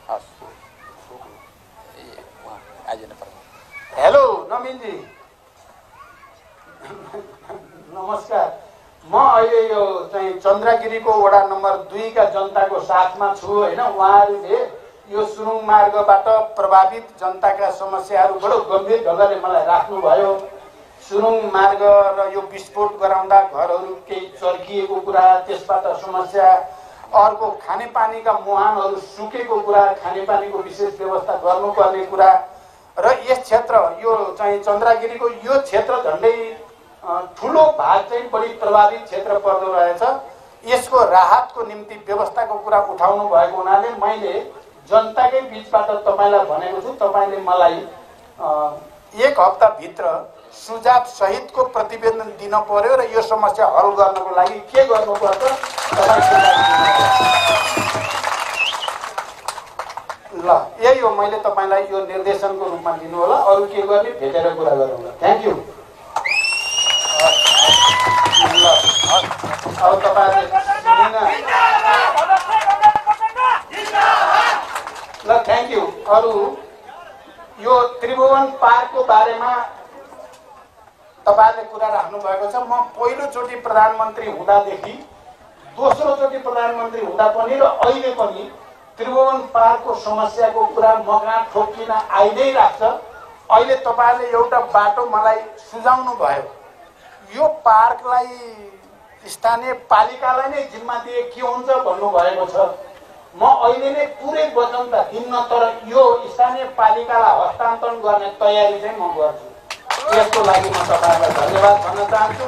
Hello Naveenji, नमस्कार। म अहिले यो चाहिँ चन्द्रगिरीको वडा नम्बर 2 का जनताको साथमा छु हैन। उहाँहरूले यो सुरुङ मार्गबाट प्रभावित जनताका समस्याहरू बडो गम्भीर ढङ्गले मलाई राख्नुभयो। सुरुङ मार्ग र यो विस्फोट गराउँदा घरहरू केही चर्किएको कुरा, त्यसबाट समस्या, अर्को खानेपानीका मुहानहरू सुकेको कुरा, खानेपानीको विशेष व्यवस्था गर्नुपर्ने कुरा र यस क्षेत्र यो चाहिँ चन्द्रगिरीको यो क्षेत्र झन्डै ठुलो भाग चाहिँ बढी प्रभावित क्षेत्र पर्दो रहेछ। यसको राहतको निम्ति व्यवस्थाको कुरा उठाउनु भएको हुनाले मैले जनताकै बीचबाट तपाईलाई भनेको छु, तपाईले मलाई 1 हप्ताभित्र सुझाव सहितको प्रतिवेदन दिन पर्यो र यो समस्या हल गर्नको लागि के गर्नुपर्छ ल यही हो। मैले तपाईलाई यो निर्देशनको रूपमा दिनु होला। अरु के गर्ने भेटेर कुरा गरौँला। Thank you. ल अब तपाईहरुले ल थ्यांक यू। अरु यो त्रिभुवन पार्कको बारेमा तपाईहरुले कुरा राख्नु भएको छ। म पहिलोचोटि प्रधानमन्त्री हुँदादेखि दोस्रो चोटि प्रधानमन्त्री हुँदा पनि र अहिले पनि त्रिभुवन पार्कको समस्याको कुरा मकहाँ ठोकिन आइ नै राख्छ। अहिले तपाईहरुले एउटा बाटो मलाई सुझाउनु भयो। यो पार्कलाई स्थानीय पालिकालाई नै जिम्मा दिए के हुन्छ भन्नु भएको छ। म अहिले नै पुरै वचन त दिन्न, तर यो स्थानीय पालिकालाई हस्तान्तरण गर्ने तयारी चाहिँ म गर्छु। यसको लागि म तपाईहरुलाई धन्यवाद भन्न चाहन्छु।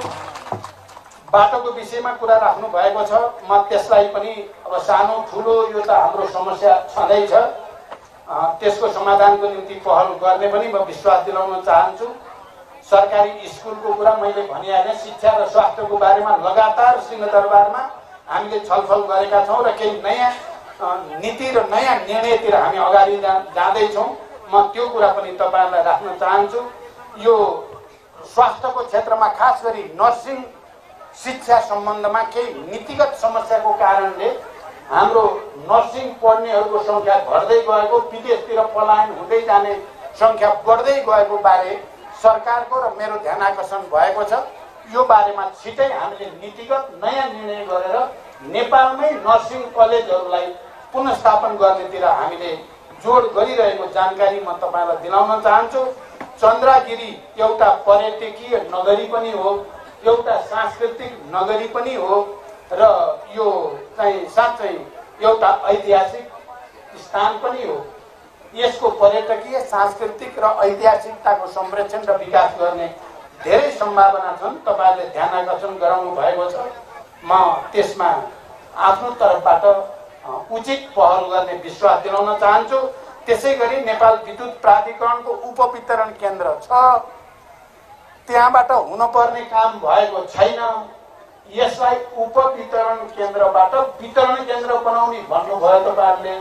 बाटोको विषयमा कुरा राख्नु भएको छ, म त्यसलाई पनि अब सानो ठुलो यो त हाम्रो समस्या छँदै छ, त्यसको समाधानको निम्ति पहल गर्ने पनि म विश्वास दिलाउन चाहन्छु। सरकारी स्कुलको कुरा मैले भनिहालेँ। शिक्षा र स्वास्थ्यको बारेमा लगातार सिंहदरबारमा हामीले छलफल गरेका छौँ र केही नयाँ नीति र नयाँ निर्णयतिर हामी अगाडि जाँदैछौँ। म त्यो कुरा पनि तपाईहरुलाई राख्न चाहन्छु। यो स्वास्थ्यको क्षेत्रमा खास गरी नर्सिङ शिक्षा सम्बन्धमा केही नीतिगत समस्याको कारणले हाम्रो नर्सिङ पढ्नेहरूको संख्या घट्दै गएको, विदेशतिर पलायन हुँदै जाने संख्या बढ्दै गएको बारे सरकारको र मेरो ध्यान आकर्षण भएको छ। यो बारेमा छिटै हामीले नीतिगत नयाँ निर्णय गरेर नेपालमै नर्सिङ कलेजहरूलाई पुनर्स्थापन गर्नेतिर हामीले जोड गरिरहेको जानकारी म तपाईलाई दिलाउन चाहन्छु। चन्द्रगिरी एउटा पर्यटकीय नगरी पनि हो, एउटा सांस्कृतिक नगरी पनि हो र यो चाहिँ साँच्चै एउटा ऐतिहासिक स्थान पनि हो। यसको पर्यटकीय, सांस्कृतिक र ऐतिहासिकताको संरक्षण र विकास गर्ने धेरै सम्भावना छन्। तपाईहरुले ध्यान आकर्षण गराउनु भएको छ। म त्यसमा आफ्नो तर्फबाट उचित पहल गर्ने विश्वास दिलाउन चाहन्छु। त्यसैगरी नेपाल विद्युत प्राधिकरणको उपवितरण केन्द्र छ, त्यहाँबाट हुनुपर्ने काम भएको छैन। यसलाई उपवितरण केन्द्रबाट वितरण केन्द्र बनाउने भन्नुभयो तपाईहरुले।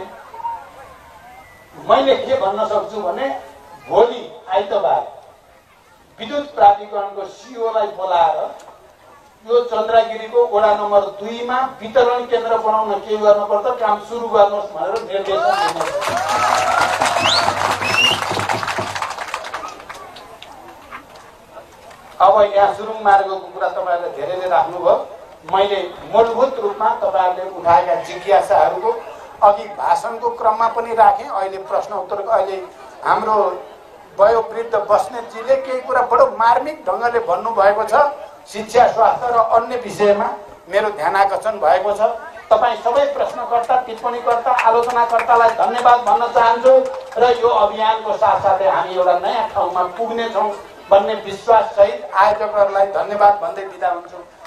मैले के भन्न सक्छु भने भोलि आइतबार विद्युत प्राधिकरणको सीओलाई बोलाएर यो चन्द्रगिरीको वडा नम्बर 2 मा वितरण केन्द्र बनाउन के गर्नुपर्छ काम सुरु गर्नुहोस् भनेर निर्देशन दिनुहोस्। अब यहाँ सुरुङ मार्गको कुरा तपाईहरुले धेरैले राख्नुभयो। मैले मूलभूत रूपमा तपाईहरुले उठाएका जिज्ञासाहरूको अघि भाषणको क्रममा पनि राखेँ। अहिले प्रश्न उत्तर, अहिले हाम्रो वयोवृद्ध बस्नेतजीले केही कुरा बडो मार्मिक ढङ्गले भन्नुभएको छ। शिक्षा, स्वास्थ्य र अन्य विषयमा मेरो ध्यान आकर्षण भएको छ। तपाई सबै प्रश्नकर्ता, टिप्पणीकर्ता, आलोचनाकर्तालाई धन्यवाद भन्न चाहन्छु र यो अभियानको साथसाथै हामी एउटा नयाँ ठाउँमा पुग्नेछौँ भन्ने विश्वास सहित आयोजकहरूलाई धन्यवाद भन्दै बिदा हुन्छु।